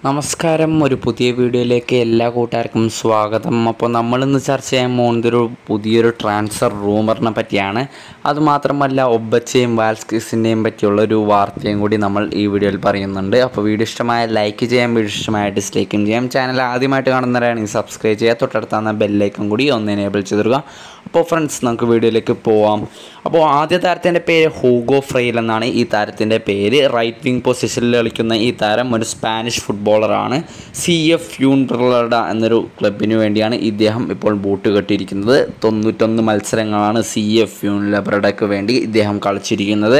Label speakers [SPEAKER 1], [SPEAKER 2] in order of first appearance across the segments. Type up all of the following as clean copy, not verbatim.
[SPEAKER 1] നമസ്കാരം, ഒരു പുതിയ വീഡിയോയിലേക്ക് എല്ലാ കൂട്ടുകാർക്കും സ്വാഗതം. അപ്പോൾ നമ്മളിന്ന് ചർച്ച ചെയ്യാൻ പോകുന്നതൊരു പുതിയൊരു ട്രാൻസ്ഫർ റൂമറിനെ പറ്റിയാണ്. അതുമാത്രമല്ല ഒബച്ചയും വാൽസ്കിസിൻ്റെയും പറ്റിയുള്ളൊരു വാർത്തയും കൂടി നമ്മൾ ഈ വീഡിയോയിൽ പറയുന്നുണ്ട്. അപ്പോൾ വീഡിയോ ഇഷ്ടമായ ലൈക്ക് ചെയ്യാം, വീഡിയോ ഇഷ്ടമായ ഡിസ്ലൈക്കും ചെയ്യാം. ചാനൽ ആദ്യമായിട്ട് കാണുന്നവരാണെങ്കിൽ സബ്സ്ക്രൈബ് ചെയ്യുക, തൊട്ടടുത്താകുന്ന ബെല്ലൈക്കും കൂടി ഒന്ന് എനേബിൾ ചെയ്തിടുക. അപ്പോൾ ഫ്രണ്ട്സ്, നമുക്ക് വീഡിയോയിലേക്ക് പോവാം. അപ്പോൾ ആദ്യ താരത്തിൻ്റെ പേര് ഹൂഗോ ഫ്രെയിൽ എന്നാണ്. ഈ താരത്തിൻ്റെ പേര് റൈറ്റ് വിങ് പൊസിഷനിൽ കളിക്കുന്ന ഈ താരം ഒരു സ്പാനിഷ് ഫുട്ബോളറാണ്. CF യൂൺബ്രലഡ എന്നൊരു ക്ലബിന് വേണ്ടിയാണ് ഇദ്ദേഹം ഇപ്പോൾ ബൂട്ട് കെട്ടിയിരിക്കുന്നത്. 91 മത്സരങ്ങളാണ് CF യൂൺബ്രലഡയ്ക്ക് വേണ്ടി ഇദ്ദേഹം കളിച്ചിരിക്കുന്നത്.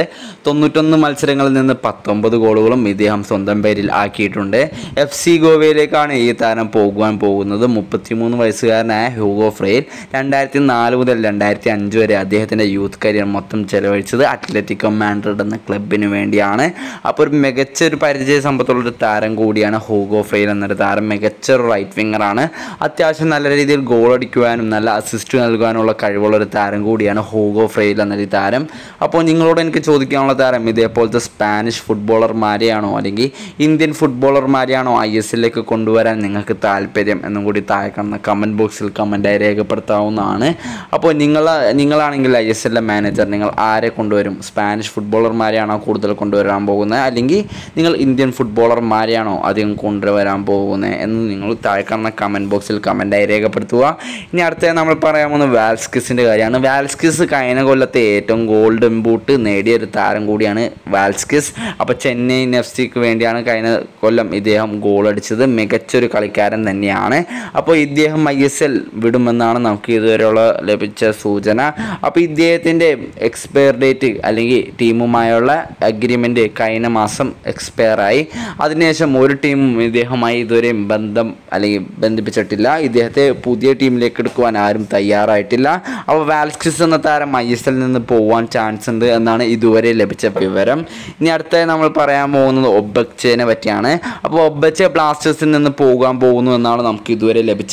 [SPEAKER 1] 91 മത്സരങ്ങളിൽ നിന്ന് 19 ഗോളുകളും ഇദ്ദേഹം സ്വന്തം പേരിൽ ആക്കിയിട്ടുണ്ട്. FC ഗോവയിലേക്കാണ് ഈ താരം പോകുന്നത്. 33 വയസ്സുകാരനായ ഹൂഗോ ഫ്രെയിൽ 2004 മുതൽ 2005 വരെ അദ്ദേഹത്തിൻ്റെ യൂത്ത് കരിയർ മൊത്തം ചെലവഴിച്ചത് അത്ലറ്റിക്കോ മാഡ്രിഡ് എന്ന ക്ലബിന് വേണ്ടിയാണ്. അപ്പോൾ ഒരു മികച്ചൊരു പരിചയ സമ്പത്തുള്ളൊരു താരം കൂടിയാണ് ഹൂഗോ ഫ്രെയിൽ എന്നൊരു താരം. മികച്ചൊരു റൈറ്റ് വിങ്ങറാണ്. അത്യാവശ്യം നല്ല രീതിയിൽ ഗോൾ അടിക്കുവാനും നല്ല അസിസ്റ്റ് നൽകാനുള്ള കഴിവുള്ളൊരു താരം കൂടിയാണ് ഹൂഗോ ഫ്രെയിൽ എന്നൊരു താരം. അപ്പോൾ നിങ്ങളോട് എനിക്ക് ചോദിക്കാനുള്ള താരം, ഇതേപോലത്തെ സ്പാനിഷ് ഫുട്ബോളർമാരെയാണോ അല്ലെങ്കിൽ ഇന്ത്യൻ ഫുട്ബോളർമാരെയാണോ ISLിലേക്ക് കൊണ്ടുവരാൻ നിങ്ങൾക്ക് താല്പര്യം എന്നും കൂടി താഴെ കാണുന്ന കമൻറ്റ് ബോക്സിൽ കമൻറ്റായി രേഖപ്പെടുത്താവുന്നതാണ്. അപ്പോൾ നിങ്ങളാണെങ്കിൽ ISLിലെ മാനേജർ, നിങ്ങൾ ആരെ കൊണ്ടുവരും? സ്പാനിഷ് ഫുട്ബോളർമാരെയാണോ കൂടുതൽ കൊണ്ടുവരാൻ പോകുന്നത്, അല്ലെങ്കിൽ നിങ്ങൾ ഇന്ത്യൻ ഫുട്ബോളർമാരെയാണോ അധികം കൊണ്ടുവരാൻ പോകുന്നത് എന്ന് നിങ്ങൾ താഴെ കാണുന്ന കമൻറ്റ് ബോക്സിൽ കമൻറ്റായി രേഖപ്പെടുത്തുക. ഇനി അടുത്ത നമ്മൾ പറയാൻ പോകുന്നത് വാൽസ്കിസിൻ്റെ കാര്യമാണ്. വാൽസ്കിസ് കഴിഞ്ഞ കൊല്ലത്തെ ഏറ്റവും ഗോൾഡൻ ബൂട്ട് നേടിയ ഒരു താരം കൂടിയാണ് വാൽസ്കിസ്. അപ്പോൾ ചെന്നൈയിൻ FCക്ക് വേണ്ടിയാണ് കഴിഞ്ഞ കൊല്ലം ഇദ്ദേഹം ഗോൾ അടിച്ചത്. മികച്ചൊരു കളിക്കാരൻ തന്നെയാണ്. അപ്പോൾ ഇദ്ദേഹം ISL വിടുമെന്നാണ് നമുക്ക് ഇതുവരെയുള്ള ലഭിച്ച സൂചന. അപ്പോൾ ഇദ്ദേഹത്തിൻ്റെ എക്സ്പയർ ഡേറ്റ് അല്ലെങ്കിൽ ടീമുമായുള്ള അഗ്രിമെൻറ്റ് കഴിഞ്ഞ മാസം എക്സ്പയറായി. അതിനുശേഷം ഒരു ടീമും ഇദ്ദേഹവുമായി ഇതുവരെയും ബന്ധിപ്പിച്ചിട്ടില്ല. ഇദ്ദേഹത്തെ പുതിയ ടീമിലേക്ക് എടുക്കുവാൻ ആരും തയ്യാറായിട്ടില്ല. അപ്പോൾ വാൽസ്കിസ് എന്ന താരം ISLിൽ നിന്ന് പോകാൻ ചാൻസ് ഉണ്ട് എന്നാണ് ഇതുവരെ ലഭിച്ച വിവരം. ഇനി അടുത്തായി നമ്മൾ പറയാൻ പോകുന്നത് ഒബച്ചയെ പറ്റിയാണ്. അപ്പോൾ ഒബച്ച ബ്ലാസ്റ്റേഴ്സിൽ നിന്ന് പോകാൻ പോകുന്നു എന്നാണ് നമുക്ക് ഇതുവരെ ലഭിച്ച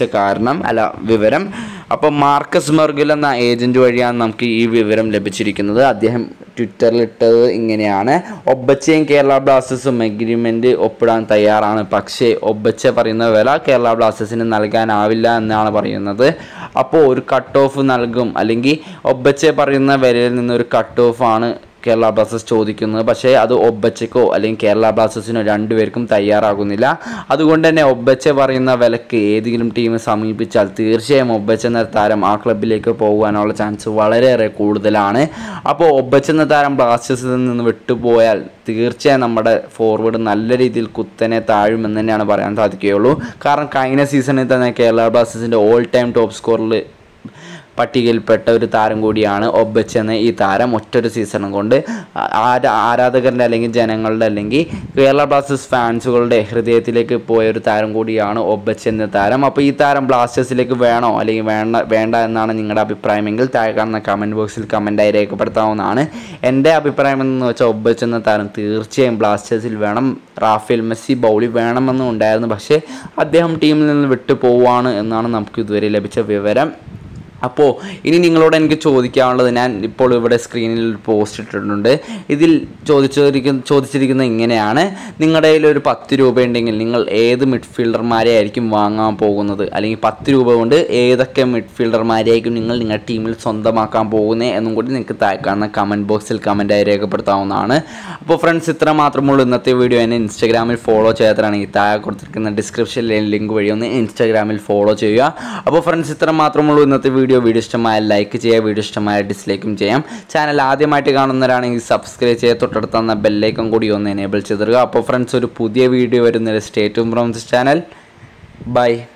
[SPEAKER 1] വിവരം. അപ്പോൾ മാർക്കസ് മെർഗിൽ എന്ന ഏജൻറ്റ് വഴിയാണ് നമുക്ക് ഈ വിവരം ലഭിച്ചിരിക്കുന്നത്. അദ്ദേഹം ട്വിറ്ററിൽ ഇട്ടത് ഇങ്ങനെയാണ്: ഒബച്ചയും കേരള ബ്ലാസ്റ്റേഴ്സും എഗ്രിമെൻറ്റ് ഒപ്പിടാൻ തയ്യാറാണ്, പക്ഷേ ഒബച്ച പറയുന്ന വില കേരള ബ്ലാസ്റ്റേഴ്സിന് നൽകാനാവില്ല എന്നാണ് പറയുന്നത്. അപ്പോൾ ഒരു കട്ട് ഓഫ് നൽകും, അല്ലെങ്കിൽ ഒബച്ച പറയുന്ന വിലയിൽ നിന്നൊരു കട്ട് ഓഫാണ് കേരള ബ്ലാസ്റ്റേഴ്സ് ചോദിക്കുന്നത്. പക്ഷേ അത് ഒബച്ചയ്ക്കോ അല്ലെങ്കിൽ കേരള ബ്ലാസ്റ്റേഴ്സിനോ രണ്ടുപേർക്കും തയ്യാറാകുന്നില്ല. അതുകൊണ്ട് തന്നെ ഒബച്ച പറയുന്ന വിലക്ക് ഏതെങ്കിലും ടീം സമീപിച്ചാൽ തീർച്ചയായും ഒബച്ച എന്ന താരം ആ ക്ലബിലേക്ക് പോകാനുള്ള ചാൻസ് വളരെയേറെ കൂടുതലാണ്. അപ്പോൾ ഒബച്ച എന്ന താരം ബ്ലാസ്റ്റേഴ്സിൽ നിന്ന് വിട്ടുപോയാൽ തീർച്ചയായും നമ്മുടെ ഫോർവേഡ് നല്ല രീതിയിൽ കുത്തനെ താഴുമെന്ന് തന്നെയാണ് പറയാൻ സാധിക്കുകയുള്ളൂ. കാരണം കഴിഞ്ഞ സീസണിൽ തന്നെ കേരള ബ്ലാസ്റ്റേഴ്സിൻ്റെ ഓൾ ടൈം ടോപ്പ് സ്കോറിൽ പട്ടികയിൽപ്പെട്ട ഒരു താരം കൂടിയാണ് ഒബച്ച എന്ന ഈ താരം. ഒറ്റൊരു സീസൺ കൊണ്ട് ആരാധകരുടെ അല്ലെങ്കിൽ ജനങ്ങളുടെ അല്ലെങ്കിൽ കേരള ബ്ലാസ്റ്റേഴ്സ് ഫാൻസുകളുടെ ഹൃദയത്തിലേക്ക് പോയ ഒരു താരം കൂടിയാണ് ഒബച്ച എന്ന താരം. അപ്പോൾ ഈ താരം ബ്ലാസ്റ്റേഴ്സിലേക്ക് വേണോ അല്ലെങ്കിൽ വേണ്ട എന്നാണ് നിങ്ങളുടെ അഭിപ്രായമെങ്കിൽ താഴെ കാണുന്ന കമൻറ്റ് ബോക്സിൽ കമൻറ്റായി രേഖപ്പെടുത്താവുന്നതാണ്. എൻ്റെ അഭിപ്രായം എന്ന് വെച്ചാൽ ഒബച്ച എന്ന താരം തീർച്ചയായും ബ്ലാസ്റ്റേഴ്സിൽ വേണം. റാഫേൽ മെസ്സി ബൗളി വേണമെന്നും ഉണ്ടായിരുന്നു, പക്ഷേ അദ്ദേഹം ടീമിൽ നിന്ന് വിട്ടു പോവുകയാണ് എന്നാണ് നമുക്ക് ഇതുവരെ ലഭിച്ച വിവരം. അപ്പോൾ ഇനി നിങ്ങളോട് എനിക്ക് ചോദിക്കാനുള്ളത്, ഞാൻ ഇപ്പോൾ ഇവിടെ സ്ക്രീനിൽ പോസ്റ്റ് ഇട്ടിട്ടുണ്ട്. ഇതിൽ ചോദിച്ചിരിക്കുന്നത് ഇങ്ങനെയാണ്: നിങ്ങളുടെ കയ്യിൽ ഒരു 10 രൂപ ഉണ്ടെങ്കിൽ നിങ്ങൾ ഏത് മിഡ്ഫീൽഡർമാരെ ആയിരിക്കും വാങ്ങാൻ പോകുന്നത്, അല്ലെങ്കിൽ 10 രൂപ കൊണ്ട് ഏതൊക്കെ മിഡ്ഫീൽഡർമാരെയായിരിക്കും നിങ്ങൾ നിങ്ങളുടെ ടീമിൽ സ്വന്തമാക്കാൻ പോകുന്നത് എന്നും കൂടി നിങ്ങൾക്ക് താഴെ കാണുന്ന കമൻറ്റ് ബോക്സിൽ കമൻറ്റായി രേഖപ്പെടുത്താവുന്നതാണ്. അപ്പോൾ ഫ്രണ്ട്സ്, ഇത്ര മാത്രമുള്ളൂ ഇന്നത്തെ വീഡിയോ. എന്നെ ഇൻസ്റ്റാഗ്രാമിൽ ഫോളോ ചെയ്യാത്തതാണെങ്കിൽ താഴെ കൊടുത്തിരിക്കുന്ന ഡിസ്ക്രിപ്ഷനിലെ ലിങ്ക് വഴി ഒന്ന് ഇൻസ്റ്റാഗ്രാമിൽ ഫോളോ ചെയ്യുക. അപ്പോൾ ഫ്രണ്ട്സ്, ഇത്ര മാത്രമുള്ളൂ ഇന്നത്തെ വീഡിയോ ഇഷ്ടമായ ലൈക്ക് ചെയ്യുക, വീഡിയോ ഇഷ്ടമായ ഡിസ്ലൈക്കും ചെയ്യാം. ചാനൽ ആദ്യമായിട്ട് കാണുന്നവരാണെങ്കിൽ സബ്സ്ക്രൈബ് ചെയ്യുക, തൊട്ടടുത്തുന്ന ബെല്ലൈക്കൺ കൂടി ഒന്ന് എനേബിൾ ചെയ്തിടുക. അപ്പോൾ ഫ്രണ്ട്സ്, ഒരു പുതിയ വീഡിയോ വരുന്നത്. Stay tuned from this channel. By.